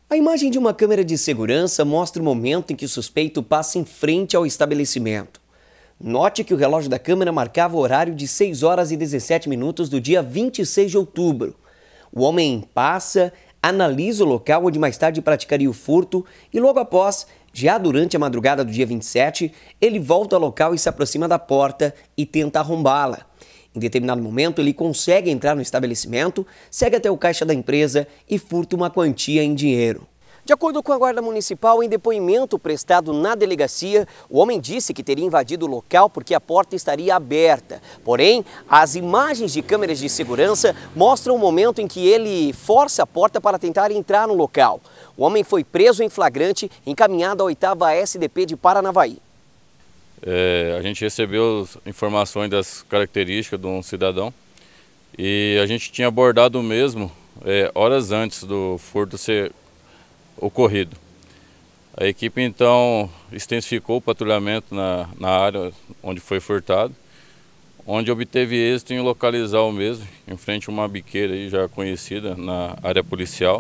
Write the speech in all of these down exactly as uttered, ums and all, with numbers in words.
A imagem de uma câmera de segurança mostra o momento em que o suspeito passa em frente ao estabelecimento. Note que o relógio da câmera marcava o horário de seis horas e dezessete minutos do dia vinte e seis de outubro. O homem passa, analisa o local onde mais tarde praticaria o furto e logo após, já durante a madrugada do dia vinte e sete, ele volta ao local e se aproxima da porta e tenta arrombá-la. Em determinado momento, ele consegue entrar no estabelecimento, segue até o caixa da empresa e furta uma quantia em dinheiro. De acordo com a Guarda Municipal, em depoimento prestado na delegacia, o homem disse que teria invadido o local porque a porta estaria aberta. Porém, as imagens de câmeras de segurança mostram o momento em que ele força a porta para tentar entrar no local. O homem foi preso em flagrante e encaminhado à oitava S D P de Paranavaí. É, a gente recebeu informações das características de um cidadão e a gente tinha abordado o mesmo é, horas antes do furto ser ocorrido. A equipe então extensificou o patrulhamento na, na área onde foi furtado, onde obteve êxito em localizar o mesmo, em frente a uma biqueira aí já conhecida na área policial.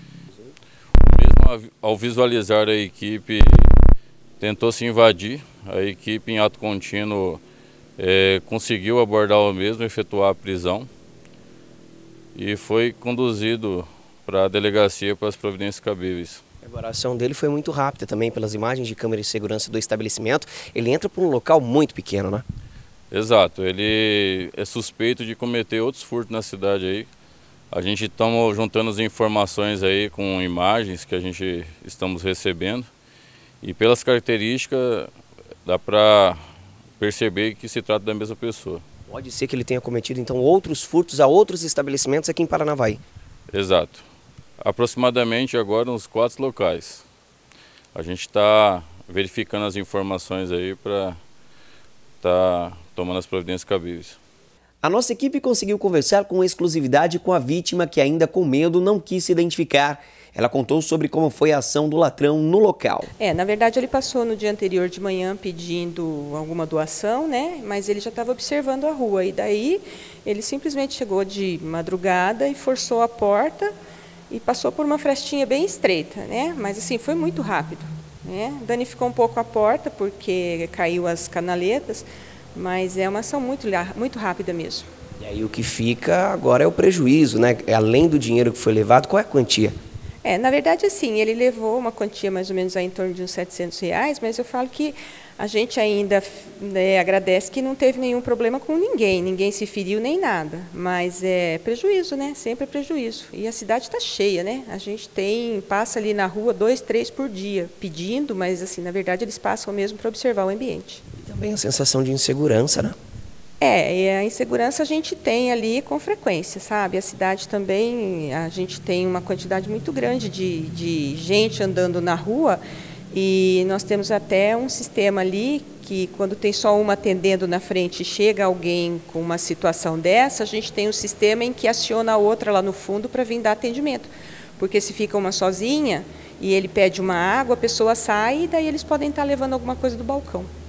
O mesmo, ao visualizar a equipe, tentou se invadir. A equipe em ato contínuo é, conseguiu abordar o mesmo, efetuar a prisão e foi conduzido para a delegacia para as providências cabíveis. Agora, a ação dele foi muito rápida também, pelas imagens de câmera de segurança do estabelecimento. Ele entra por um local muito pequeno, né? Exato, ele é suspeito de cometer outros furtos na cidade aí. A gente está juntando as informações aí com imagens que a gente estamos recebendo e pelas características dá para perceber que se trata da mesma pessoa. Pode ser que ele tenha cometido então outros furtos a outros estabelecimentos aqui em Paranavaí. Exato. Aproximadamente agora uns quatro locais. A gente está verificando as informações aí para estar tá tomando as providências cabíveis. A nossa equipe conseguiu conversar com exclusividade com a vítima que ainda com medo não quis se identificar. Ela contou sobre como foi a ação do ladrão no local. É, na verdade ele passou no dia anterior de manhã pedindo alguma doação, né? Mas ele já estava observando a rua e daí ele simplesmente chegou de madrugada e forçou a porta e passou por uma frestinha bem estreita, né? Mas assim, foi muito rápido, né? Danificou um pouco a porta porque caiu as canaletas, mas é uma ação muito, muito rápida mesmo. E aí o que fica agora é o prejuízo, né? Além do dinheiro que foi levado, qual é a quantia? É, na verdade, assim, ele levou uma quantia mais ou menos aí em torno de uns setecentos reais, mas eu falo que a gente ainda né, agradece que não teve nenhum problema com ninguém, ninguém se feriu nem nada, mas é prejuízo, né? Sempre é prejuízo. E a cidade está cheia, né? A gente tem, passa ali na rua dois, três por dia pedindo, mas assim, na verdade eles passam mesmo para observar o ambiente. E também a sensação de insegurança, né? É, e a insegurança a gente tem ali com frequência, sabe? A cidade também, a gente tem uma quantidade muito grande de, de gente andando na rua e nós temos até um sistema ali que quando tem só uma atendendo na frente e chega alguém com uma situação dessa, a gente tem um sistema em que aciona a outra lá no fundo para vir dar atendimento. Porque se fica uma sozinha e ele pede uma água, a pessoa sai e daí eles podem estar levando alguma coisa do balcão.